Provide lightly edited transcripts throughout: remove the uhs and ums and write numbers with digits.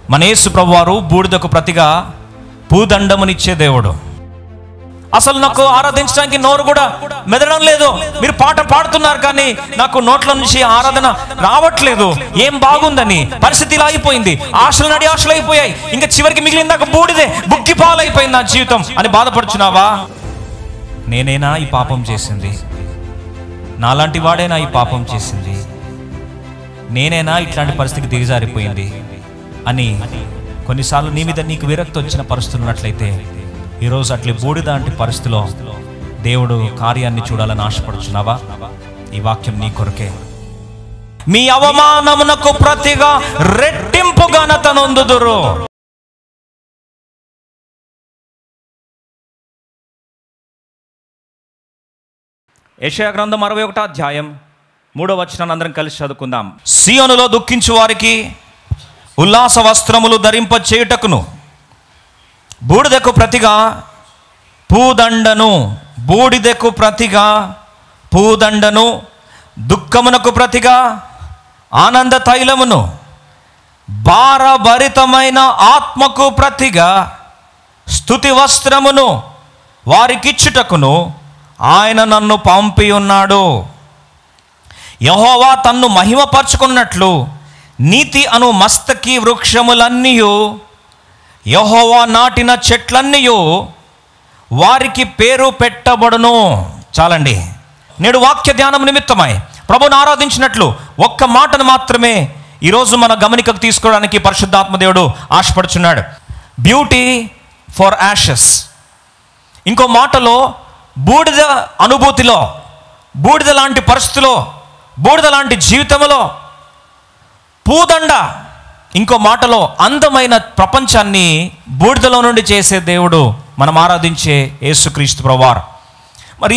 మన యేసు ప్రభువారు బూడిదకు ప్రతిగా పూదండమునిచ్చే దేవుడు. అసలు నాకు ఆరాధించడానికి నోరు కూడా మెదడం లేదు. మీరు పాట పాడుతున్నారు కానీ నాకు నోట్ల నుంచి ఆరాధన రావట్లేదు. ఏం బాగుందని పరిస్థితి ఇలా అయిపోయింది. ఆశలు నడి ఆశలు అయిపోయాయి. ఇంకా చివరికి మిగిలిన నాకు బూడిదే, బుగ్గి పాలైపోయింది నా జీవితం అని బాధపడుచున్నావా? నేనేనా ఈ పాపం చేసింది? నాలాంటి వాడేనా ఈ పాపం చేసింది? నేనేనా ఇట్లాంటి పరిస్థితికి దిగజారిపోయింది అని కొన్నిసార్లు నీ మీద నీకు విరక్తి వచ్చిన పరిస్థితులు ఉన్నట్లయితే ఈరోజు అట్లే బూడిద అంటే పరిస్థితిలో దేవుడు కార్యాన్ని చూడాలని ఆశపడుచున్నావా? ఈ వాక్యం నీ కొరకే. మీ అవమానమునకు ప్రతిగా రెట్టింపు ఘనత నొందుదురు. యెషయా గ్రంథం 61వ అధ్యాయం 3వ వచనాన్ని అందరం కలిసి చదువుకుందాం. సియోనులో దుఃఖించు వారికి ఉల్లాస వస్త్రములు ధరింప చేయుటకును బూడిదకు ప్రతిగా పూదండను, బూడిదకు ప్రతిగా పూదండను, దుఃఖమునకు ప్రతిగా ఆనంద తైలమును, భారభరితమైన ఆత్మకు ప్రతిగా స్తుతి వస్త్రమును వారికిచ్చుటకును ఆయన నన్ను పంపి ఉన్నాడు. యెహోవా తన్ను మహిమపరచుకున్నట్లు నీతి అను మస్తకి వృక్షములన్నీయు, యెహోవా నాటిన చెట్లన్నీయు వారికి పేరు పెట్టబడును. చాలండి. నేడు వాక్య ధ్యానం నిమిత్తమై ప్రభువును ఆరాధించినట్లు ఒక్క మాటను మాత్రమే ఈరోజు మన గమనికకు తీసుకోవడానికి పరిశుద్ధాత్మ దేవుడు ఆశపడుచున్నాడు. Beauty for Ashes. ఇంకో మాటలో బూడిద అనుభూతిలో, బూడిద లాంటి పరిస్థితిలో, బూడిద లాంటి జీవితంలో పూదండ, ఇంకో మాటలో అందమైన ప్రపంచాన్ని బూడిదలో నుండి చేసే దేవుడు మనం ఆరాధించే యేసుక్రీస్తు ప్రభువారు. మరి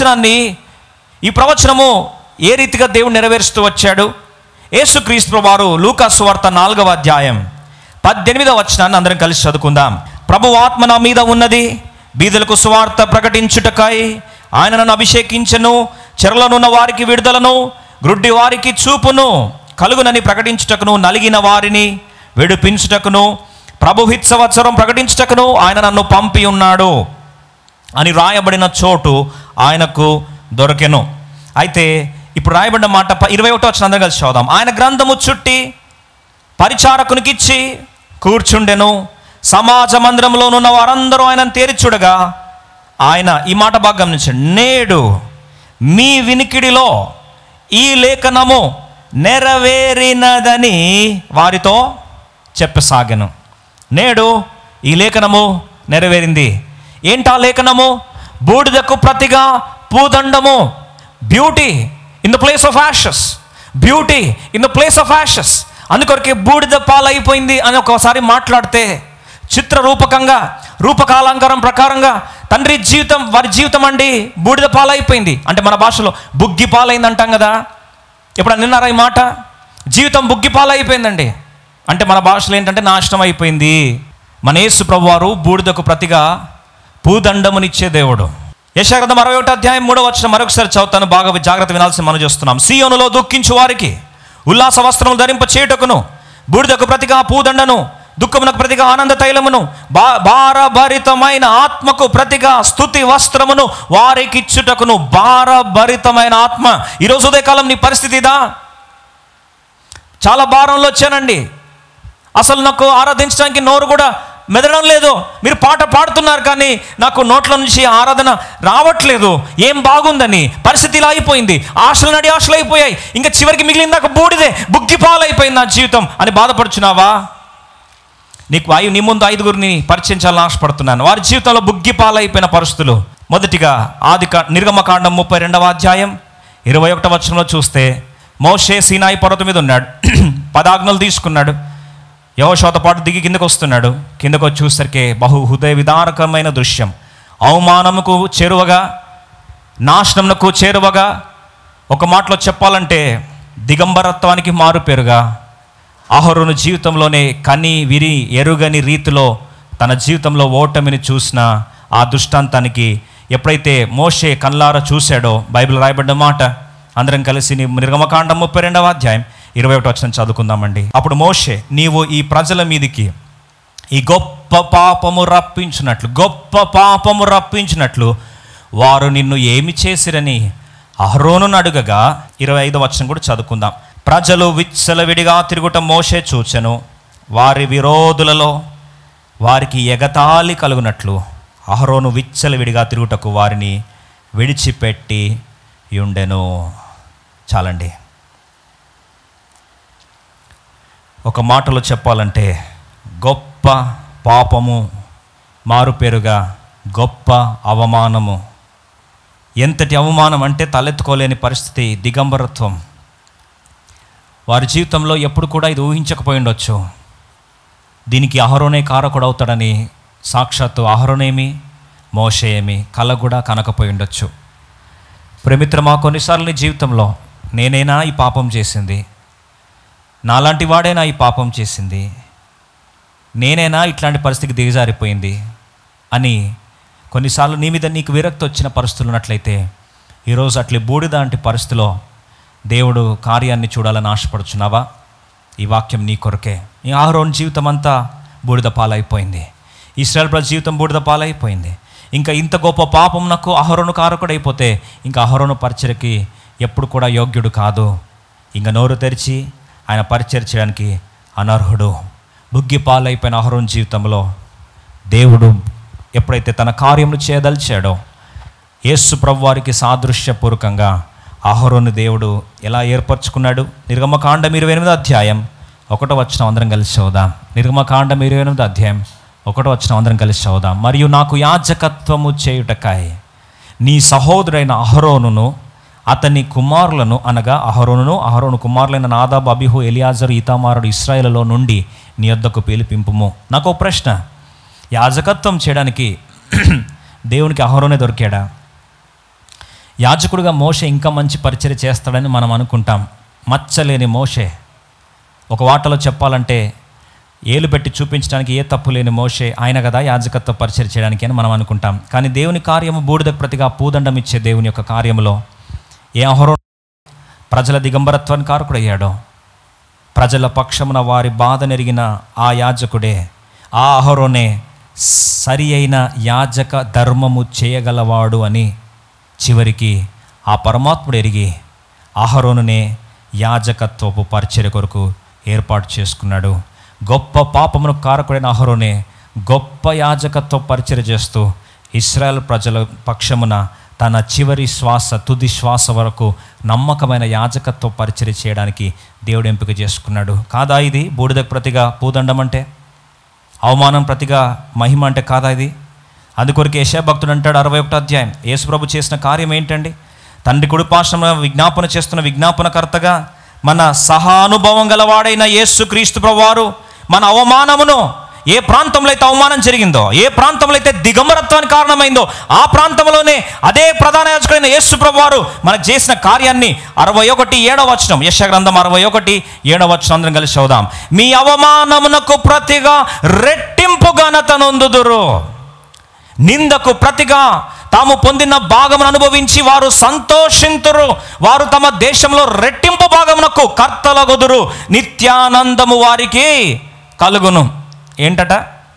ఈ ప్రవచనము ఏ రీతిగా దేవుడు నెరవేరుస్తూ వచ్చాడు? యేసుక్రీస్తు ప్రభువారు లూకా సువార్త 4వ అధ్యాయం 18వ వచనాన్ని అందరం కలిసి చదువుకుందాం. ప్రభువు ఆత్మ నా మీద ఉన్నది, బీదలకు సువార్త ప్రకటించుటకై ఆయన నన్ను అభిషేకించెను, చెరలోనున్న వారికి విడుదలను, గ్రుడ్డి వారికి చూపును కలుగునని ప్రకటించుటకును, నలిగిన వారిని విడిపించుటకును, ప్రభుహిత్ సంవత్సరం ప్రకటించుటకును ఆయన నన్ను పంపి ఉన్నాడు అని రాయబడిన చోటు ఆయనకు దొరికెను. అయితే ఇప్పుడు రాయబడిన మాట 21వ వచనం అందరం కలిసి చదువుదాం. ఆయన గ్రంథము చుట్టి పరిచారకునికిచ్చి కూర్చుండెను. సమాజ మందిరంలోనున్న వారందరూ ఆయనను తేరి చూడగా ఆయన ఈ మాట బాగా గమనించండి. నేడు మీ వినికిడిలో ఈ లేఖనము నెరవేరినదని వారితో చెప్పసాగెను. నేడు ఈ లేఖనము నెరవేరింది. ఏంటా లేఖనము? బూడిదకు ప్రతిగా పూదండము. Beauty in the place of ashes. Beauty in the place of ashes. అందుకొరకే బూడిద పాలైపోయింది అని ఒకసారి మాట్లాడితే చిత్రరూపకంగా, రూపకాలంకారం ప్రకారంగా తండ్రి జీవితం, వారి జీవితం అండి బూడిద పాలైపోయింది అంటే మన భాషలో బుగ్గి పాలైంది అంటాం కదా. ఎప్పుడు నిన్నారా ఈ మాట? జీవితం బుగ్గి పాలైపోయిందండి అంటే మన భాషలో ఏంటంటే నాశనం అయిపోయింది. మన యేసు ప్రభువారు బూడిదకు ప్రతిగా పూదండమునిచ్చే దేవుడు. యెషయా గ్రంథం 61వ అధ్యాయం 3వ వచనం మరొకసారి చదువుతాను, బాగా జాగ్రత్త వినాల్సి మనం చేస్తున్నాం. సియోనులో దుఃఖించు వారికి ఉల్లాస వస్త్రములు ధరింప చేయుటకును బూడిదకు ప్రతిగా పూదండను, దుఃఖమునకు ప్రతిగా ఆనంద తైలమును, భారభరితమైన ఆత్మకు ప్రతిగా స్తుతి వస్త్రమును వారికి ఇచ్చుటకును. భారభరితమైన ఆత్మ. ఈరోజు ఉదయకాలం నీ పరిస్థితి ఇదా? చాలా భారంలో వచ్చానండి, అసలు నాకు ఆరాధించడానికి నోరు కూడా మెదడం లేదు. మీరు పాట పాడుతున్నారు కానీ నాకు నోట్ల నుంచి ఆరాధన రావట్లేదు. ఏం బాగుందని పరిస్థితి ఇలా అయిపోయింది. ఆశలు నడి ఆశలు అయిపోయాయి. ఇంకా చివరికి మిగిలిన నాకు బూడిదే, బుగ్గి పాలైపోయింది నా జీవితం అని బాధపడుచున్నావా? నీ ముందు 5గురిని పరిచయించాలని ఆశపడుతున్నాను. వారి జీవితంలో బుగ్గి పాలైపోయిన పరిస్థితులు. మొదటిగా నిర్గమకాండం 32వ అధ్యాయం 21వ వచనంలో చూస్తే మోషే సీనాయి పర్వతం మీద ఉన్నాడు. 10 ఆజ్ఞలు తీసుకున్నాడు. యెహోషువతో పాటు దిగి కిందకు వస్తున్నాడు. కిందకు వచ్చి చూసరికి బహు హృదయ విదారకమైన దృశ్యం. అవమానముకు చేరువగా, నాశనమునకు చేరువగా, ఒక మాటలో చెప్పాలంటే దిగంబరత్వానికి మారుపేరుగా అహరోను జీవితంలోనే కని విరి ఎరుగని రీతిలో తన జీవితంలో ఓటమిని చూసిన ఆ దృష్టాంతానికి ఎప్పుడైతే మోషే కళ్ళారా చూశాడో బైబిల్ రాయబడ్డ మాట అందరం కలిసి నిర్గమకాండం 32వ అధ్యాయం 21 వచనం చదువుకుందామండి. అప్పుడు మోషే, నీవు ఈ ప్రజల మీదికి ఈ గొప్ప పాపము రప్పించినట్లు వారు నిన్ను ఏమి చేసిరని అహరోనును అడుగగా 25 వచనం కూడా చదువుకుందాం. ప్రజలు విచ్చలవిడిగా తిరుగుట మోషే చూచెను. వారి విరోధులలో వారికి ఎగతాళి కలుగునట్లు అహరోను విచ్చలవిడిగా తిరుగుటకు వారిని విడిచిపెట్టి ఉండెను. చాలండి. ఒక మాటలో చెప్పాలంటే గొప్ప పాపము, మారుపేరుగా గొప్ప అవమానము. ఎంతటి అవమానం అంటే తలెత్తుకోలేని పరిస్థితి, దిగంబరత్వం. వారి జీవితంలో ఎప్పుడు కూడా ఇది ఊహించకపోయి ఉండొచ్చు. దీనికి అహరోనే కారకుడు అవుతాడని సాక్షాత్తు అహరోనేమి మోషే ఏమి కల కూడా కనకపోయి ఉండొచ్చు. ప్రేమిత్రమా, కొన్నిసార్లు నీ జీవితంలో నేనేనా ఈ పాపం చేసింది, నాలాంటి వాడేనా ఈ పాపం చేసింది, నేనేనా ఇట్లాంటి పరిస్థితికి దిగజారిపోయింది అని కొన్నిసార్లు నీ మీద నీకు విరక్తి వచ్చిన పరిస్థితులు ఉన్నట్లయితే ఈరోజు అట్లే బూడిదాంటి పరిస్థితిలో దేవుడు కార్యాన్ని చూడాలని ఆశపడుచున్నావా? ఈ వాక్యం నీ కొరకే. ఈ అహరోను జీవితం అంతా బూడిద పాలైపోయింది. ఇశ్రాయేలు ప్రజల జీవితం బూడిద పాలైపోయింది. ఇంకా ఇంత గొప్ప పాపం నాకు అహరోను కారకుడైపోతే ఇంకా అహరోను పరిచర్యకి ఎప్పుడు కూడా యోగ్యుడు కాదు. ఇంకా నోరు తెరిచి ఆయన పరిచర్య చేయడానికి అనర్హుడు. బుగ్గి పాలైపోయిన అహరోను జీవితంలో దేవుడు ఎప్పుడైతే తన కార్యములు చేయదలిచాడో యేసు ప్రభువారికి సాదృశ్యపూర్వకంగా అహరోను దేవుడు ఎలా ఏర్పరచుకున్నాడు? నిర్గమకాండం 28వ అధ్యాయం 1వ వచనం అందరం కలిసి చదువుదాం. నిర్గమకాండం 28వ అధ్యాయం 1వ వచనం అందరం కలిసి చదువుదాం. మరియు నాకు యాజకత్వము చేయుటకై నీ సహోదరైన అహరోనును అతని కుమారులను, అనగా అహరోను కుమారులైన నాదాబు, అబీహు, ఎలియాజరు, ఈతామారుడు ఇశ్రాయేలులో నుండి నీ యొద్దకు పిలిపింపుము. నాకు ఒక ప్రశ్న, యాజకత్వం చేయడానికి దేవునికి అహరోనే దొరికాడా? యాజకుడిగా మోషే ఇంకా మంచి పరిచర్య చేస్తాడని మనం అనుకుంటాం. మచ్చలేని మోషే, ఒక వాటలో చెప్పాలంటే ఏలు పెట్టి చూపించడానికి ఏ తప్పు లేని మోషే ఆయన కదా యాజకత్వ పరిచర్య చేయడానికి అని మనం అనుకుంటాం. కానీ దేవుని కార్యము బూడిద ప్రతిగా పూదండం ఇచ్చే దేవుని యొక్క కార్యములో ఏ అహరోను ప్రజల దిగంబరత్వానికి కారకుడయ్యాడో, ప్రజల పక్షమున వారి బాధ నెరిగిన ఆ యాజకుడే, ఆ అహరోనే సరి అయిన యాజక ధర్మము చేయగలవాడు అని చివరికి ఆ పరమాత్ముడు ఎరిగి అహరోనునే యాజకత్వపు పరిచర్య కొరకు ఏర్పాటు చేసుకున్నాడు. గొప్ప పాపమును కారకుడైన అహరోనే గొప్ప యాజకత్వ పరిచర్య చేస్తూ ఇశ్రాయేల్ ప్రజల పక్షమున తన చివరి శ్వాస, తుది శ్వాస వరకు నమ్మకమైన యాజకత్వ పరిచర్య చేయడానికి దేవుడు ఎంపిక చేసుకున్నాడు. కాదా ఇది బూడిద ప్రతిగా పూదండం అంటే? అవమానం ప్రతిగా మహిమ అంటే కాదా ఇది? అందుకొరకు యెషయా భక్తుడు అంటాడు 61వ అధ్యాయం, యేసుప్రభు చేసిన కార్యం ఏంటండి? తండ్రి కుడిపార్శ్వమున విజ్ఞాపన చేస్తున్న విజ్ఞాపనకర్తగా మన సహానుభవం గలవాడైన యేసుక్రీస్తు ప్రభువారు మన అవమానమును, ఏ ప్రాంతంలో అయితే అవమానం జరిగిందో, ఏ ప్రాంతంలో అయితే దిగంబరత్వానికి కారణమైందో ఆ ప్రాంతంలోనే అదే ప్రధాన యాజకుడైన యేసు ప్రభువారు మనకు చేసిన కార్యాన్ని 61:7 వచనం, యెషయా గ్రంథం 61:7 వచనం అందరం కలిసి చదువుదాం. మీ అవమానమునకు ప్రతిగా రెట్టింపు ఘనత నొందుదురు, నిందకు ప్రతిగా తాము పొందిన భాగమును అనుభవించి వారు సంతోషింతురు, వారు తమ దేశంలో రెట్టింపు భాగమునకు కర్తలగుదురు, నిత్యానందము వారికి కలుగును. ఏంటట?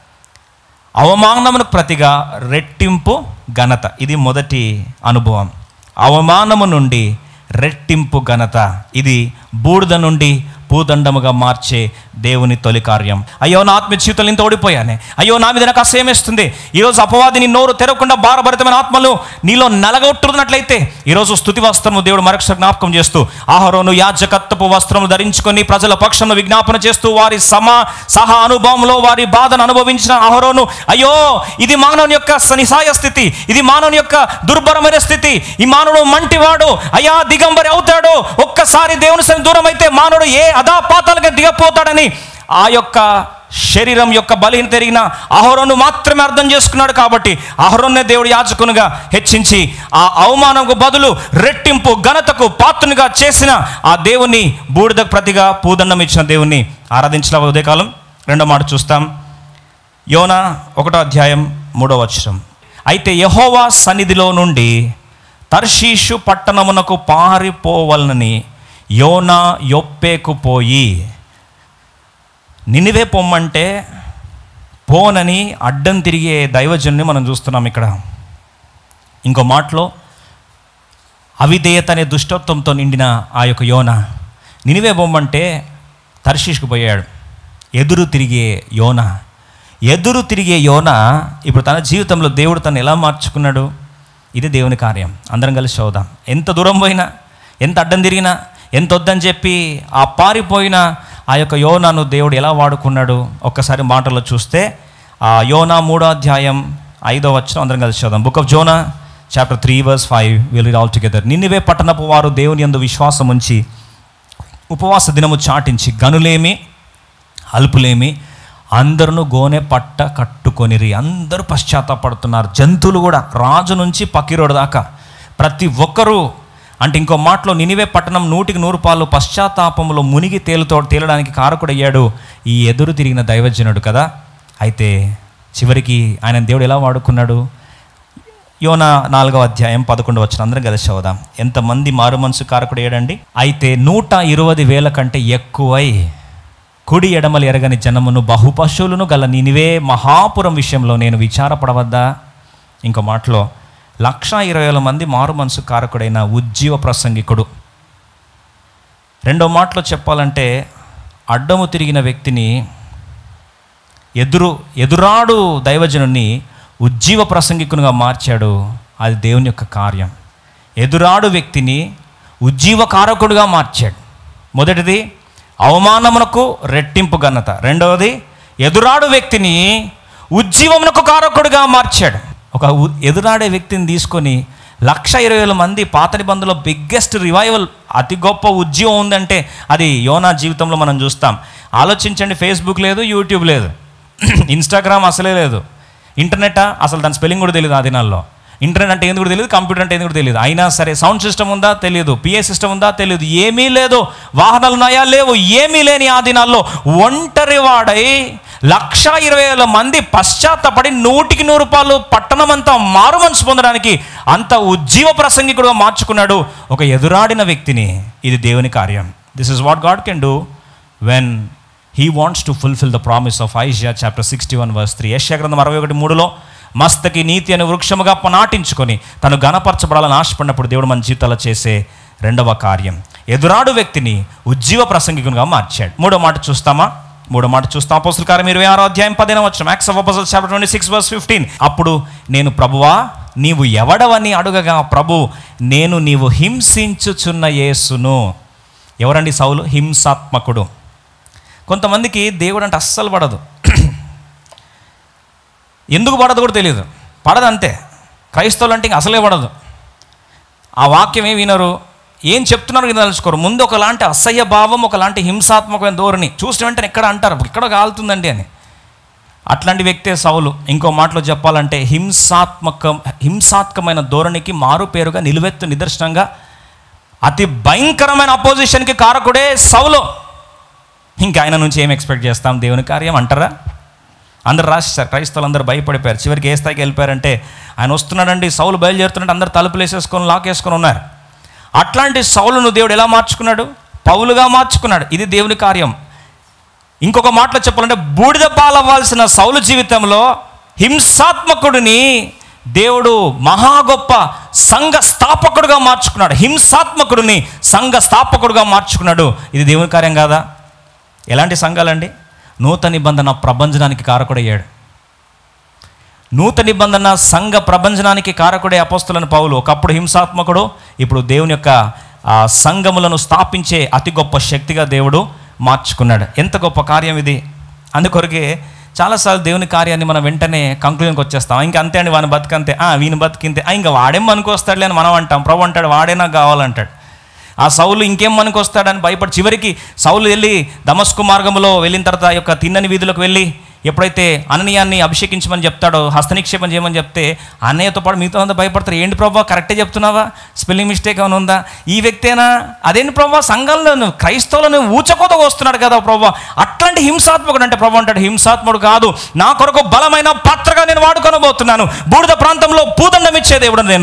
అవమానమునకు ప్రతిగా రెట్టింపు ఘనత. ఇది మొదటి అనుభవం. అవమానము నుండి రెట్టింపు ఘనత, ఇది బూడిద నుండి పూదండముగా మార్చే దేవుని తొలి కార్యం. అయ్యో నా ఆత్మ జీవితంలో ఇంత ఓడిపోయానే, అయ్యో నా మీద నాకు అసహ్యమేస్తుంది. ఈరోజు అపవాదిని నోరు తెరవకుండా భారభరితమైన ఆత్మలు నీలో నలగొట్టున్నట్లయితే ఈరోజు స్తుతి వస్త్రము దేవుడు మరొకసారి జ్ఞాపకం చేస్తూ అహరోను యాజకత్వపు వస్త్రము ధరించుకొని ప్రజల పక్షంలో విజ్ఞాపన చేస్తూ వారి సహా అనుభవంలో వారి బాధను అనుభవించిన అహరోను, అయ్యో ఇది మానవుని యొక్క నిస్సహాయ స్థితి, ఇది మానవుని యొక్క దుర్భరమైన స్థితి, ఈ మానవుడు మంటివాడు, అయ్యా దిగంబరి అవుతాడు, ఒక్కసారి దేవుని సన్నిధికి దూరం అయితే మానవుడు ఏ అధాపాతాలుగా దిగపోతాడని ఆ యొక్క శరీరం యొక్క బలిని తిరిగిన అహరోను మాత్రమే అర్థం చేసుకున్నాడు. కాబట్టి అహరోన్నే దేవుడు యాజకునిగా హెచ్చించి ఆ అవమానంకు బదులు రెట్టింపు ఘనతకు పాత్రునిగా చేసిన ఆ దేవుని బూడిదకు ప్రతిగా పూదండం ఇచ్చిన దేవుణ్ణి ఆరాధించిన ఉదయకాలం. రెండో మాట చూస్తాం, యోనా 1వ అధ్యాయం 3వ వచనం. అయితే యెహోవా సన్నిధిలో నుండి తర్షీషు పట్టణమునకు పారిపోవలనని యోనా యొప్పేకు పోయి, నినివే పొమ్మంటే పోనని అడ్డం తిరిగే దైవజనుని మనం చూస్తున్నాం ఇక్కడ. ఇంకో మాటలో అవిధేయత అనే దుష్టత్వంతో నిండిన ఆ యొక్క యోనా నినివే పొమ్మంటే తర్షీష్కు పోయాడు. ఎదురు తిరిగే యోనా ఇప్పుడు తన జీవితంలో దేవుడు తను ఎలా మార్చుకున్నాడు? ఇది దేవుని కార్యం. అందరం కలిసి చూద్దాం. ఎంత దూరం పోయినా, ఎంత అడ్డం తిరిగినా, ఎంత వద్దని చెప్పి ఆ పారిపోయిన ఆ యొక్క యోనాను దేవుడు ఎలా వాడుకున్నాడు ఒక్కసారి మాటల్లో చూస్తే, ఆ యోనా 3వ అధ్యాయం 5వ వచనం అందరం కలిసి చూద్దాం. Book of Jonah chapter 3 verse 5 will read all together. Nineveh పట్టణపు వారు దేవుని యందు విశ్వాసం ఉంచి ఉపవాస దినము చాటించి, గనులేమి అల్పులేమి అందరూ గోనె పట్ట కట్టుకొనిరి. అందరూ పశ్చాత్తాపడుతున్నారు. జంతువులు కూడా, రాజు నుంచి పకీరోడు దాకా ప్రతి ఒక్కరూ. అంటే ఇంకో మాటలో నినివే పట్టణం 100% పశ్చాత్తాపంలో మునిగి తేలడానికి కారకుడయ్యాడు ఈ ఎదురు తిరిగిన దైవజనుడు కదా. అయితే చివరికి ఆయన దేవుడు ఎలా వాడుకున్నాడు? యోనా 4వ అధ్యాయం 11వ వచనం అందరం కలిసి చదువుదాం. ఎంతమంది మారు మనసు కారకుడయ్యాడండి? అయితే 120,000 కంటే ఎక్కువై కుడి ఎడమలు ఎరగని జనమును బహుపశువులను గల నినివే మహాపురం విషయంలో నేను విచారపడవద్దా? ఇంకో మాటలో 120,000 మంది మారు మనసు కారకుడైన ఉజ్జీవ ప్రసంగికుడు. రెండో మాటలో చెప్పాలంటే అడ్డము తిరిగిన వ్యక్తిని, ఎదురాడు దైవజనుని ఉజ్జీవ ప్రసంగికునిగా మార్చాడు. అది దేవుని యొక్క కార్యం. ఎదురాడు వ్యక్తిని ఉజ్జీవ కారకుడిగా మార్చాడు. మొదటిది అవమానమునకు రెట్టింపు ఘనత. రెండవది ఎదురాడు వ్యక్తిని ఉజ్జీవమునకు కారకుడిగా మార్చాడు. ఒక ఎదురాడే వ్యక్తిని తీసుకొని 120,000 మంది, పాత నిబంధనలో బిగ్గెస్ట్ రివైవల్, అతి గొప్ప ఉజ్జీవం ఉందంటే అది యోనా జీవితంలో మనం చూస్తాం. ఆలోచించండి, ఫేస్బుక్ లేదు, యూట్యూబ్ లేదు, ఇన్స్టాగ్రామ్ అసలే లేదు, ఇంటర్నెట్ అసలు దాని స్పెల్లింగ్ కూడా తెలియదు ఆ దినాల్లో. ఇంటర్నెట్ అంటే ఏంది కూడా తెలియదు, కంప్యూటర్ అంటే ఏంది కూడా తెలియదు. అయినా సరే సౌండ్ సిస్టమ్ ఉందా తెలియదు, పిఏ సిస్టమ్ ఉందా తెలియదు, ఏమీ లేదు, వాహనాలు ఉన్నాయా లేవు, ఏమీ లేని ఆ దినాల్లో ఒంటరి వాడై 120,000 మంది పశ్చాత్తపడి 100% పట్టణమంతా మారు మనసు పొందడానికి అంత ఉజ్జీవ ప్రసంగికుడుగా మార్చుకున్నాడు ఒక ఎదురాడిన వ్యక్తిని. ఇది దేవుని కార్యం. This is what God can do when he wants to fulfil the promise of Isaiah chapter 61 verse 3. యెషయా గ్రంథం 61:3లో మస్తకి నీతి అనే వృక్షముగా నాటించుకొని తను ఘనపరచబడాలని ఆశపడినప్పుడు దేవుడు మన జీవితాల్లో చేసే రెండవ కార్యం ఎదురాడు వ్యక్తిని ఉజ్జీవ ప్రసంగికునిగా మార్చాడు. మూడో మాట చూస్తాం. అపోస్తలుల కార్యం 26వ అధ్యాయం 10వ వచనం. Acts of Apostles chapter 26 verse 15. అప్పుడు నేను, ప్రభువా నీవు ఎవడవని అడుగగా, ప్రభు నేను నీవు హింసించుచున్న యేసును. ఎవరండి సౌలు? హింసాత్మకుడు. కొంతమందికి దేవుడు అంటే అస్సలు పడదు. ఎందుకు పడదు కూడా తెలియదు, పడదంతే. క్రైస్తవులు అంటే ఇంక అసలే పడదు. ఆ వాక్యం ఏమి వినరు, ఏం చెప్తున్నారు తెలుసుకోరు. ముందు ఒకలాంటి అసహ్య భావం, ఒకలాంటి హింసాత్మకమైన ధోరణి చూసిన వెంటనే ఎక్కడ అంటారు, ఇక్కడ కాలుతుందండి అని. అట్లాంటి వ్యక్తే సౌలు. ఇంకో మాటలో చెప్పాలంటే హింసాత్మకమైన ధోరణికి మారు పేరుగా, నిలువెత్తు నిదర్శనంగా, అతి భయంకరమైన అపోజిషన్కి కారకుడే సౌలు. ఇంకా ఆయన నుంచి ఏం ఎక్స్పెక్ట్ చేస్తాం? దేవుని కార్యం అంటారా? అందరు రాసేసారు, క్రైస్తవులు అందరూ భయపడిపోయారు. చివరికి ఏ స్థాయికి వెళ్ళిపోయారంటే, ఆయన వస్తున్నాడండి, సౌలు బయలుదేరుతున్నాడు, అందరు తలుపులు వేసేసుకొని లాకేసుకొని ఉన్నారు. అట్లాంటి సౌలును దేవుడు ఎలా మార్చుకున్నాడు? పౌలుగా మార్చుకున్నాడు. ఇది దేవుని కార్యం. ఇంకొక మాటలో చెప్పాలంటే బూడిద పాలవ్వాల్సిన సౌలు జీవితంలో హింసాత్మకుడిని దేవుడు మహా గొప్ప సంఘ స్థాపకుడుగా మార్చుకున్నాడు. హింసాత్మకుడిని సంఘ స్థాపకుడుగా మార్చుకున్నాడు. ఇది దేవుని కార్యం కాదా? ఎలాంటి సంఘాలండి? నూతన నిబంధన ప్రభంజనానికి కారకుడయ్యాడు. నూతన నిబంధన సంఘ ప్రభంజనానికి కారకుడే అపోస్తలుడైన పౌలు. ఒకప్పుడు హింసాత్మకుడు, ఇప్పుడు దేవుని యొక్క సంఘములను స్థాపించే అతి గొప్ప శక్తిగా దేవుడు మార్చుకున్నాడు. ఎంత గొప్ప కార్యం ఇది! అందుకొరకే చాలాసార్లు దేవుని కార్యాన్ని మనం వెంటనే కంక్లూజన్కి వచ్చేస్తాం. ఇంకా అంతే అండి, వాని బతికంతే, వీని బతికింతే, ఇంకా వాడేం మనకొస్తాడులే అని మనం అంటాం. ప్రభు అంటాడు వాడే నాకు కావాలంటాడు. ఆ సౌలు ఇంకేం మనకొస్తాడని భయపడి చివరికి సౌలు వెళ్ళి దమస్కు మార్గంలో వెళ్ళిన తర్వాత యొక్క తిన్నని వీధులకు వెళ్ళి ఎప్పుడైతే అననీయాన్ని అభిషేకించమని చెప్తాడో, హస్తనిక్షేపం చేయమని చెప్తే అన్నయ్యతో పాటు మిగతా అంతా భయపడతారు. ఏంటి ప్రభావ కరెక్టే చెప్తున్నావా, స్పెల్లింగ్ మిస్టేక్ ఏమైనా ఉందా, ఈ వ్యక్తేనా, అదేంటి ప్రభావ సంఘంలో క్రైస్తవులను ఊచకోతగా వస్తున్నాడు కదా ప్రభావ. అట్లాంటి హింసాత్మకుడు అంటే ప్రభావ అంటాడు, హింసాత్మకుడు కాదు, నా కొరకు బలమైన పాత్రగా నేను వాడుకొనబోతున్నాను. బూడిద ప్రాంతంలో పూదండం ఇచ్చే దేవుడు నేను.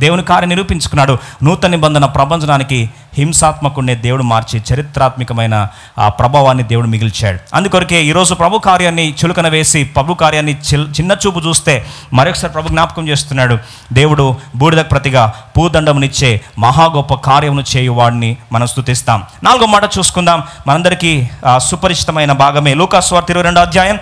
దేవుని కార్యం నిరూపించుకున్నాడు. నూతన నిబంధన ప్రపంచనానికి హింసాత్మకుడిని దేవుడు మార్చి చరిత్రాత్మకమైన ఆ ప్రభావాన్ని దేవుడు మిగిల్చాడు. అందుకొరకే ఈరోజు ప్రభు కార్యాన్ని చులకన వేసి ప్రభు కార్యాన్ని చిన్న చూపు చూస్తే మరొకసారి ప్రభు జ్ఞాపకం చేస్తున్నాడు. దేవుడు బూడిదకు ప్రతిగా పూదండమునిచ్చే మహా గొప్ప కార్యమును చేయువాడిని మనం స్తుతిస్తాం. 4వ మాట చూసుకుందాం. మనందరికీ సుపరిచితమైన భాగమే లూకా సువార్త 22వ అధ్యాయం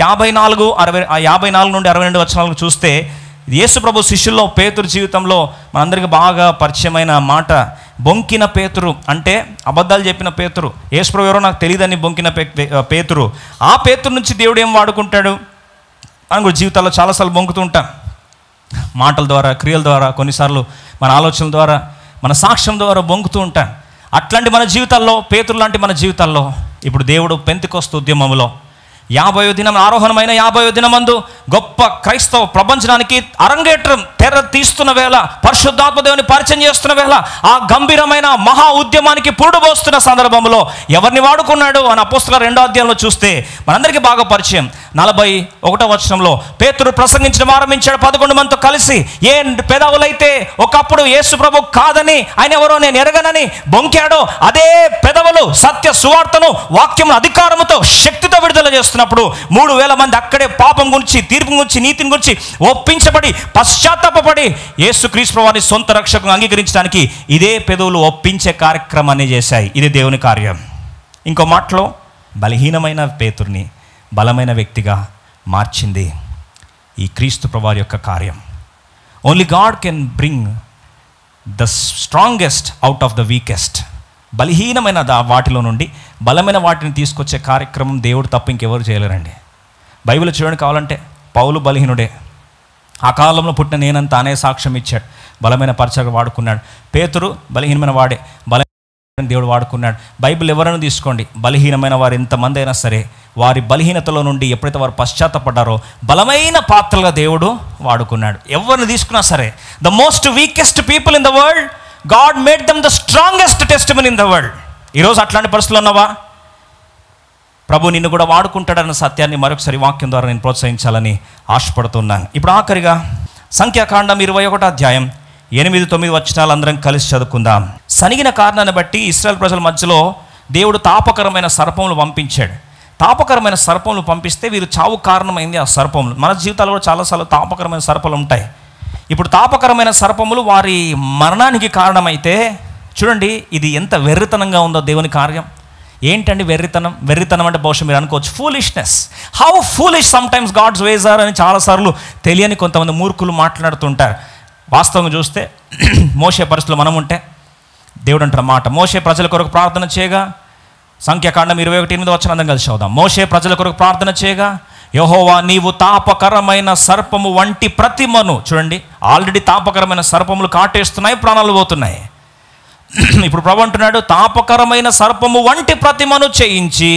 54 నుండి 62 వచనాలను చూస్తే యేసు ప్రభు శిష్యుల్లో పేతురు జీవితంలో మనందరికీ బాగా పరిచయమైన మాట బొంకిన పేతురు, అంటే అబద్ధాలు చెప్పిన పేతురు. యేసు ప్రభు ఎవరో నాకు తెలియదని బొంకిన పేతురు. ఆ పేతురు నుంచి దేవుడు ఏం వాడుకుంటాడు? మనం కూడా జీవితాల్లో చాలాసార్లు బొంకుతూ ఉంటాం, మాటల ద్వారా, క్రియల ద్వారా, కొన్నిసార్లు మన ఆలోచనల ద్వారా, మన సాక్ష్యం ద్వారా బొంకుతూ ఉంటాం. అట్లాంటి మన జీవితాల్లో, పేతురు లాంటి మన జీవితాల్లో ఇప్పుడు దేవుడు పెంతెకొస్తు ఉద్యమంలో 50వ దినం, ఆరోహణమైన 50వ దినమందు గొప్ప క్రైస్తవ ప్రపంచానికి అరంగేట్రం తెర తీస్తున్న వేళ, పరిశుద్ధాత్మ దేవుని పరిచయం చేస్తున్న వేళ, ఆ గంభీరమైన మహా ఉద్యమానికి పురుడుపోస్తున్న సందర్భంలో ఎవరిని వాడుకున్నాడు అని అపోస్తలుల 2వ అధ్యాయంలో చూస్తే మనందరికీ బాగా పరిచయం. 41వ వచనంలో పేతురు ప్రసంగించడం ఆరంభించాడు 11 మందితో కలిసి. ఏ పెదవులైతే ఒకప్పుడు యేసు ప్రభు కాదని, ఆయన ఎవరో నేను ఎరగనని బొంకాడో, అదే పెదవులు సత్య సువార్తను, వాక్యమును అధికారముతో, శక్తితో విడుదల చేస్తున్నప్పుడు 3000 మంది అక్కడే పాపం గురించి, తీర్పు గురించి, నీతిని గురించి ఒప్పించబడి, పశ్చాత్తాపడి యేసుక్రీస్తు ప్రభువుని సొంత రక్షకుని అంగీకరించడానికి ఇదే పెదవులు ఒప్పించే కార్యక్రమాన్ని చేశాయి. ఇది దేవుని కార్యం. ఇంకో మాటలో బలహీనమైన పేతుర్ని బలమైన వ్యక్తిగా మార్చింది ఈ క్రీస్తు ప్రభువారి యొక్క కార్యం. Only God can bring the strongest out of the weakest. బలహీనమైన వాటిలో నుండి బలమైన వాటిని తీసుకొచ్చే కార్యక్రమం దేవుడు తప్ప ఇంకెవరు చేయలేరండి. బైబిల్ చూడండి, కావాలంటే పౌలు బలహీనుడే, ఆ కాలంలో పుట్టిన నేనంత అనే సాక్ష్యం ఇచ్చాడు, బలమైన పరిచయం వాడుకున్నాడు. పేతురు బలహీనమైన వాడే, బలమైన దేవుడు వాడుకున్నాడు. బైబిల్ ఎవరైనా తీసుకోండి, బలహీనమైన వారు ఎంతమంది అయినా సరే వారి బలహీనతలో నుండి ఎప్పుడైతే వారు పశ్చాత్తపడ్డారో బలమైన పాత్రలుగా దేవుడు వాడుకున్నాడు. ఎవరిని తీసుకున్నా సరే, the most weakest people in the world, God made them the strongest testimony in the world. ఈరోజు అట్లాంటి పరిస్థితులు ఉన్నావా? ప్రభు నిన్ను కూడా వాడుకుంటాడన్న సత్యాన్ని మరొకసారి వాక్యం ద్వారా నేను ప్రోత్సహించాలని ఆశపడుతున్నాను. ఇప్పుడు ఆఖరిగా సంఖ్యాకాండం 21వ అధ్యాయం 8-9 వచనాలు అందరం కలిసి చదువుకుందాం. సనిగిన కారణాన్ని బట్టి ఇశ్రాయేలు ప్రజల మధ్యలో దేవుడు తాపకరమైన సర్పములు పంపించాడు. తాపకరమైన సర్పములు పంపిస్తే వీరు చావు కారణమైంది ఆ సర్పములు. మన జీవితాల్లో కూడా చాలాసార్లు తాపకరమైన సర్పములు ఉంటాయి. ఇప్పుడు తాపకరమైన సర్పములు వారి మరణానికి కారణమైతే చూడండి, ఇది ఎంత వెర్రితనంగా ఉందో దేవుని కార్యం. ఏంటండి వెర్రితనం? వెర్రితనం అంటే బహుశా మీరు అనుకోవచ్చు foolishness. How foolish sometimes God's ways are అని చాలాసార్లు తెలియని కొంతమంది మూర్ఖులు మాట్లాడుతుంటారు. వాస్తవంగా చూస్తే మోషే పరిస్థితులు మనం ఉంటే దేవుడు అంటున్న మాట, మోషే ప్రజల కొరకు ప్రార్థన చేయగా, సంఖ్యాకాండం 21:8 వచ్చిన అందరం కలిసి చదువుదాం. మోషే ప్రజల కొరకు ప్రార్థన చేయగా, యెహోవా నీవు తాపకరమైన సర్పము వంటి ప్రతిమను, చూడండి ఆల్రెడీ తాపకరమైన సర్పములు కాటేస్తున్నాయి, ప్రాణాలు పోతున్నాయి. ఇప్పుడు ప్రభు అంటున్నాడు, తాపకరమైన సర్పము వంటి ప్రతిమను చేయించి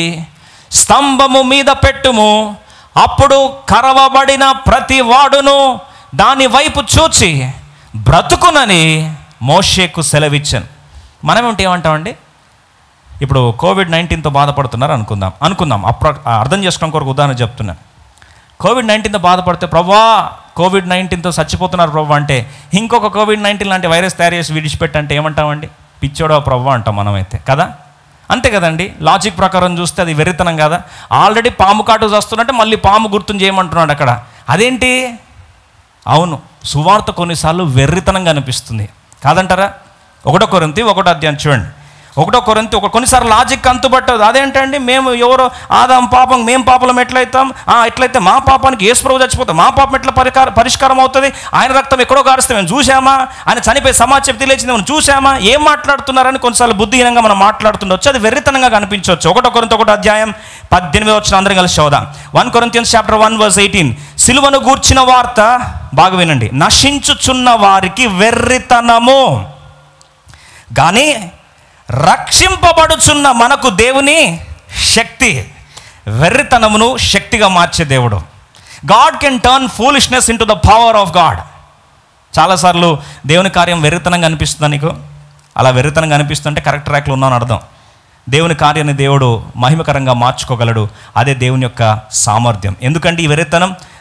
స్తంభము మీద పెట్టుము, అప్పుడు కరవబడిన ప్రతి వాడును దాని వైపు చూచి బ్రతుకునని మోషేకు సెలవిచ్చాను. మనమేంటి ఏమంటామండి? ఇప్పుడు కోవిడ్-19తో బాధపడుతున్నారు అనుకుందాం. అర్థం చేసుకోవడం కొరకు ఉదాహరణ చెప్తున్నాను. కోవిడ్-19తో బాధపడితే ప్రభువా కోవిడ్-19తో చచ్చిపోతున్నారు ప్రభు అంటే, ఇంకొక కోవిడ్-19 లాంటి వైరస్ తయారు చేసి విడిచిపెట్టంటే ఏమంటామండి? పిచ్చోడో ప్రభు అంటాం మనమైతే కదా. అంతే కదండి. లాజిక్ ప్రకారం చూస్తే అది వెర్రితనం కదా. ఆల్రెడీ పాము కాటు వస్తున్నట్టే మళ్ళీ పాము గుర్తుని చేయమంటున్నాడు అక్కడ. అదేంటి? అవును, సువార్త కొన్నిసార్లు వెర్రితనంగా అనిపిస్తుంది కాదంటారా? 1 కొరింథీ 1వ అధ్యాయం చూడండి. 1 కొరింథీ కొన్నిసార్లు లాజిక్ అంతుబట్టదు. అదేంటండి, మేము ఎవరో ఆదాం పాపం, మేము పాపలం ఎట్లయితాం? ఎట్లయితే మా పాపానికి యేసు ప్రభు చచ్చిపోతాం, మా పాపం ఎట్లా పరిష్కారం అవుతుంది? ఆయన రక్తం ఎక్కడో కారుస్తే మేము చూసామా? ఆయన చనిపోయి సమాజం తెలియచింది మనం చూసామా? ఏం మాట్లాడుతున్నారని కొన్నిసార్లు బుద్ధిహీనంగా మనం మాట్లాడుతుండొచ్చు. అది వెర్రితనంగా కనిపించవచ్చు. 1 కొరింథీ 1వ అధ్యాయం 18 వచ్చిన అందరం కలిసి చదువుదాం. 1 Corinthians chapter 1:18. సిలువను గూర్చిన వార్త, బాగా వినండి, నశించుచున్న వారికి వెర్రితనము, కానీ రక్షింపబడుచున్న మనకు దేవుని శక్తి. వెర్రితనమును శక్తిగా మార్చే దేవుడు. God can turn foolishness into the power of God. చాలాసార్లు దేవుని కార్యం వెర్రితనంగా అనిపిస్తుందా నీకు? అలా వెర్రితనంగా అనిపిస్తుంటే కరెక్ట్ ట్రాక్లో ఉన్నాను అర్థం. దేవుని కార్యాన్ని దేవుడు మహిమకరంగా మార్చుకోగలడు. అదే దేవుని యొక్క సామర్థ్యం. ఎందుకంటే ఈ వెర్రితనం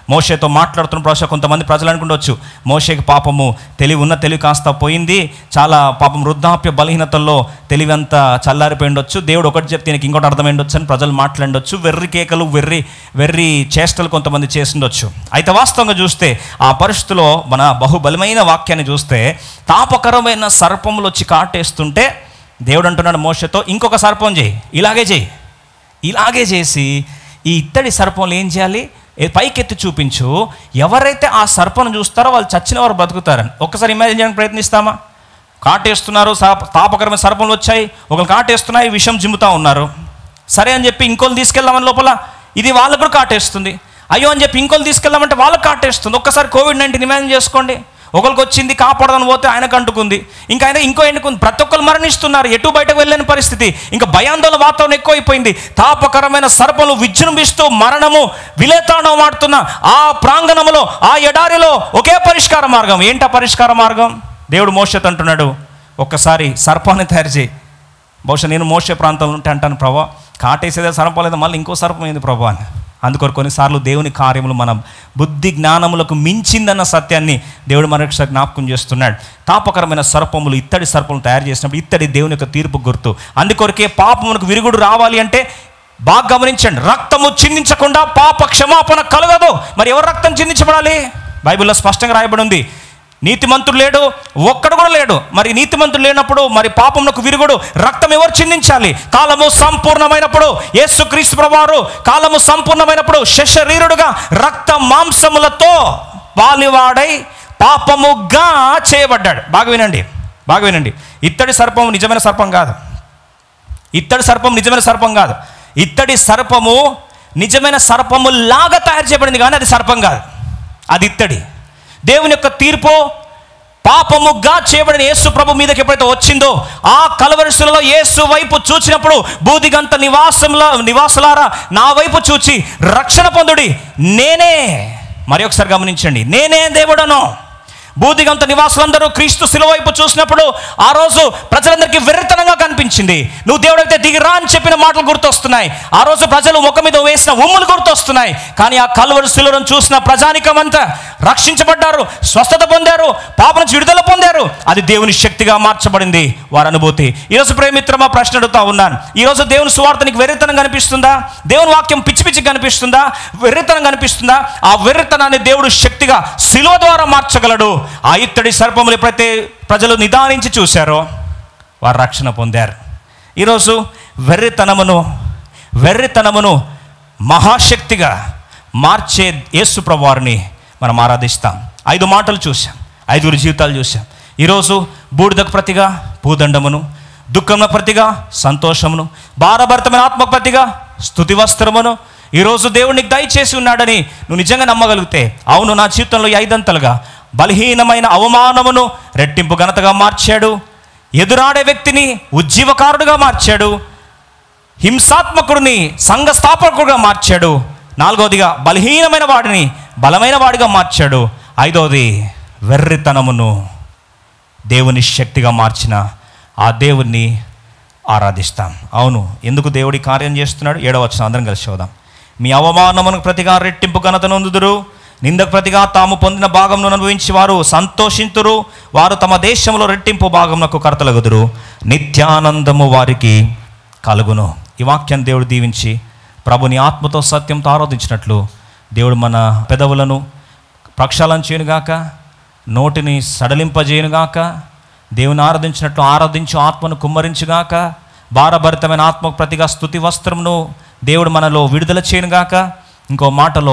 మోషేతో మాట్లాడుతున్న ప్రశ్న కొంతమంది ప్రజలు అనుకుంటవచ్చు, మోషేకి పాపము తెలివి కాస్త పోయింది, చాలా పాపం వృద్ధాప్య బలహీనతల్లో తెలివి అంతా చల్లారిపోయి ఉండొచ్చు, దేవుడు ఒకటి చెప్తే నీకు ఇంకోటి అర్థమై ఉండొచ్చు అని ప్రజలు మాట్లాడొచ్చు. వెర్రి కేకలు వెర్రి చేష్టలు కొంతమంది చేసిండొచ్చు. అయితే వాస్తవంగా చూస్తే ఆ పరిస్థితిలో మన బహుబలమైన వాక్యాన్ని చూస్తే తాపకరమైన సర్పములు వచ్చి కాటేస్తుంటే దేవుడు అంటున్నాడు మోషేతో, ఇంకొక సర్పం చేయి, ఇలాగే చేసి ఈ ఇత్తడి సర్పంలో ఏం చేయాలి, పైకెత్తి చూపించు, ఎవరైతే ఆ సర్పను చూస్తారో వాళ్ళు చచ్చిన వారు బ్రతుకుతారని. ఒక్కసారి ఇమాజిన్ చేయడానికి ప్రయత్నిస్తామా? కాటేస్తున్నారు, తాపకరమైన సర్పంలు వచ్చాయి, ఒకరు కాటేస్తున్నాయి, విషం జిమ్ముతా ఉన్నారు. సరే అని చెప్పి ఇంకోళ్ళు తీసుకెళ్దామని లోపల ఇది వాళ్ళకు కూడా కాటేస్తుంది, అయ్యో అని చెప్పి ఇంకోళ్ళు తీసుకెళ్దామంటే వాళ్ళకి కాటేస్తుంది. ఒక్కసారి కోవిడ్-19 ఇమాజిన్ చేసుకోండి. ఒకరికి వచ్చింది, కాపాడదని పోతే ఆయనకు అంటుకుంది, ఇంకా ఆయన ఇంకో ఎండుకుంది, ప్రతి ఒక్కరు మరణిస్తున్నారు, ఎటు బయటకు వెళ్ళని పరిస్థితి, ఇంకా భయాందోళన వాతావరణం ఎక్కువైపోయింది. తాపకరమైన సర్పలు విజృంభిస్తూ మరణము విలేతాండం వాడుతున్న ఆ ప్రాంగణంలో, ఆ ఎడారిలో ఒకే పరిష్కార మార్గం. ఏంటా పరిష్కార మార్గం? దేవుడు మోషేతో అంటున్నాడు, ఒక్కసారి సర్పాన్ని తయారు చేయి. బహుశా నేను మోషే ప్రాంతంలో ఉంటే అంటాను, ప్రభా కాటేసేదే సర్పం లేదా, మళ్ళీ ఇంకో సర్పం ఏంది ప్రభా అని. అందుకొరకు కొన్నిసార్లు దేవుని కార్యములు మన బుద్ధి జ్ఞానములకు మించిందన్న సత్యాన్ని దేవుడు మనకు జ్ఞాపకం చేస్తున్నాడు. తాపకరమైన సర్పములు, ఇత్తడి సర్పములు తయారు చేసినప్పుడు ఇత్తడి దేవుని యొక్క తీర్పు గుర్తు. అందుకొరకే పాపమునకు విరుగుడు రావాలి అంటే బాగా గమనించండి, రక్తము చిందించకుండా పాప క్షమాపణ కలగదు. మరి ఎవరు రక్తం చిందించబడాలి? బైబిల్లో స్పష్టంగా రాయబడి ఉంది, నీతిమంతుడు లేడు, ఒక్కడు కూడా లేడు. మరి నీతిమంతుడు లేనప్పుడు మరి పాపమునకు విరుగుడు రక్తం ఎవరు చిందించాలి? కాలము సంపూర్ణమైనప్పుడు, యేసుక్రీస్తు ప్రభువారు కాలము సంపూర్ణమైనప్పుడు శరీరుడుగా రక్త మాంసములతో పాలివాడై పాపముగా చేయబడ్డాడు. బాగా వినండి. ఇత్తడి సర్పము నిజమైన సర్పం కాదు. ఇత్తడి సర్పము నిజమైన సర్పము లాగా తయారు చేయబడింది, కానీ అది సర్పం కాదు, అది ఇత్తడి. దేవుని యొక్క తీర్పు పాపముగా చేయబడిన యేసు ప్రభు మీదకి ఎప్పుడైతే వచ్చిందో, ఆ కలవరిశిలలో యేసు వైపు చూచినప్పుడు బూదిగంత నివాసులారా నా వైపు చూచి రక్షణ పొందుడి, నేనే. మరి ఒకసారి గమనించండి, నేనే దేవుడను. బూదిగంత నివాసులందరూ క్రీస్తు శిలువ వైపు చూసినప్పుడు ఆ రోజు ప్రజలందరికీ వెర్రితనంగా కనిపించింది. నువ్వు దేవుడైతే దిగిరా అని చెప్పిన మాటలు గుర్తొస్తున్నాయి. ఆ రోజు ప్రజలు ముఖం మీద వేసిన ఉమ్ములు గుర్తొస్తున్నాయి. కానీ ఆ కల్వరి శిలువను చూసిన ప్రజానికమంతా రక్షించబడ్డారు, స్వస్థత పొందారు, పాప నుంచి విడుదల పొందారు. అది దేవుని శక్తిగా మార్చబడింది వారి అనుభూతి. ఈరోజు ప్రేమిత్రమా ప్రశ్న అడుగుతా ఉన్నాను, ఈరోజు దేవుని సువార్త నీకు వెర్రితనం కనిపిస్తుందా? దేవుని వాక్యం పిచ్చి కనిపిస్తుందా? వెర్రితనం కనిపిస్తుందా? ఆ వెర్రితనాన్ని దేవుడు శక్తిగా శిలువ ద్వారా మార్చగలడు. ఆ ఇత్తడి సర్పములు ఎప్పుడైతే ప్రజలు నిదానించి చూశారో వారు రక్షణ పొందారు. ఈరోజు వెర్రితనమును మహాశక్తిగా మార్చే యేసు ప్రభువారిని మనం ఆరాధిస్తాం. 5 మాటలు చూసాం, 5 జీవితాలు చూసాం. ఈరోజు బూడిదకు ప్రతిగా భూదండమును, దుఃఖమునకు ప్రతిగా సంతోషమును, భారభరితమైన ఆత్మకు ప్రతిగా స్తుతి వస్త్రమును ఈరోజు దేవుడికి దయచేసి ఉన్నాడని నువ్వు నిజంగా నమ్మగలిగితే, అవును నా జీవితంలో 5 అంతలుగా బలహీనమైన అవమానమును రెట్టింపు ఘనతగా మార్చాడు, ఎదురాడే వ్యక్తిని ఉజ్జీవకారుడుగా మార్చాడు, హింసాత్మకుడిని సంఘ స్థాపకుడుగా మార్చాడు, 4వదిగా బలహీనమైన వాడిని బలమైన వాడిగా మార్చాడు, 5వది వెర్రితనమును దేవుని శక్తిగా మార్చిన ఆ దేవుణ్ణి ఆరాధిస్తాం. అవును, ఎందుకు దేవుడి కార్యం చేస్తున్నాడు? 7వ వచనం అందరం కలిసి చదువుదాం. మీ అవమానమునకు ప్రతిగా రెట్టింపు ఘనత నొందుదురు, నిందకు ప్రతిగా తాము పొందిన భాగమును అనుభవించి వారు సంతోషింతురు, వారు తమ దేశంలో రెట్టింపు భాగమునకు కర్తలగుదురు, నిత్యానందము వారికి కలుగును. ఈ వాక్యాన్ని దేవుడు దీవించి ప్రభుని ఆత్మతో సత్యంతో ఆరాధించినట్లు దేవుడు మన పెదవులను ప్రక్షాళన చేయనుగాక, నోటిని సడలింపజేయునుగాక, దేవుని ఆరాధించినట్లు ఆరాధించు ఆత్మను కుమ్మరించుగాక, భారభరితమైన ఆత్మకు ప్రతిగా స్తుతి వస్త్రమును దేవుడు మనలో విడుదల చేయనుగాక. ఇంకో మాటలో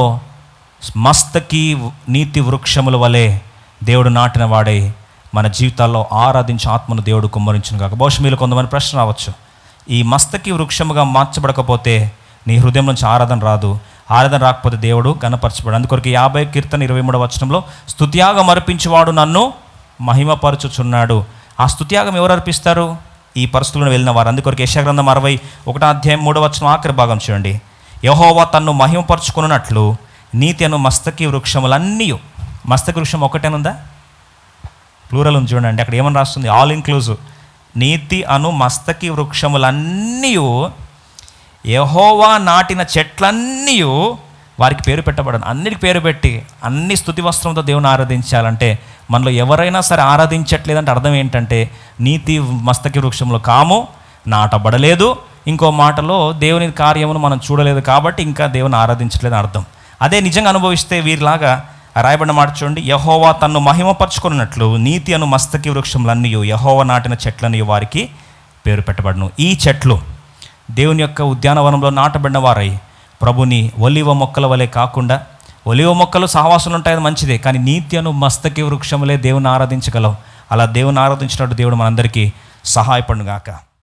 మస్తకి నీతి వృక్షముల వలె దేవుడు నాటిన వాడే మన జీవితాల్లో ఆరాధించే ఆత్మను దేవుడు కుమ్మరించును కాక. బహుశా మీలో కొంతమంది ప్రశ్న రావచ్చు, ఈ మస్తకి వృక్షముగా మార్చబడకపోతే నీ హృదయం నుంచి ఆరాధన రాదు, ఆరాధన రాకపోతే దేవుడు గణపరచబడు. అందుకొరకు 50 కీర్తన 23వ వచనంలో స్తుత్యాగం అర్పించేవాడు నన్ను మహిమపరచుచున్నాడు. ఆ స్తుత్యాగం ఎవరు అర్పిస్తారు? ఈ పరిస్థితులను వెళ్ళిన వారు. అందుకొరకు యెషయా గ్రంథం 61వ అధ్యాయం 3వ వచనం ఆఖరి భాగం చూడండి. యెహోవా తన్ను మహిమపరచుకున్నట్లు నీతి అను మస్తకి వృక్షములన్నీ, మస్తకి వృక్షం ఒకటేనుందా? ప్లూరల్ ఉంది చూడండి, అక్కడ ఏమని రాస్తుంది? All inclusive. నీతి అను మస్తకి వృక్షములన్నీ, యెహోవా నాటిన చెట్లన్నీ వారికి పేరు పెట్టబడను. అన్నిటికి పేరు పెట్టి అన్ని స్తుతి వస్త్రంతో దేవుని ఆరాధించాలంటే మనలో ఎవరైనా సరే ఆరాధించట్లేదంటే అర్థం ఏంటంటే నీతి మస్తకి వృక్షంలో కాము నాటబడలేదు. ఇంకో మాటలో దేవుని కార్యమును మనం చూడలేదు కాబట్టి ఇంకా దేవుని ఆరాధించట్లేదని అర్థం. అదే నిజంగా అనుభవిస్తే వీరిలాగా రాయబడిన మాట చూడండి, యెహోవా తన్ను మహిమపరచుకున్నట్లు నీతి అను మస్తకి వృక్షములన్నీ యెహోవా నాటిన చెట్లని వారికి పేరు పెట్టబడను. ఈ చెట్లు దేవుని యొక్క ఉద్యానవనంలో నాటబడిన వారై ప్రభుని ఒలివ మొక్కల వలె కాకుండా, ఒలివ మొక్కలు సహవాసులు ఉంటాయి, మంచిదే, కానీ నీతి అను మస్తకి వృక్షములే దేవుని ఆరాధించగలవు. అలా దేవుని ఆరాధించినట్టు దేవుడు మనందరికీ సహాయపడును గాక.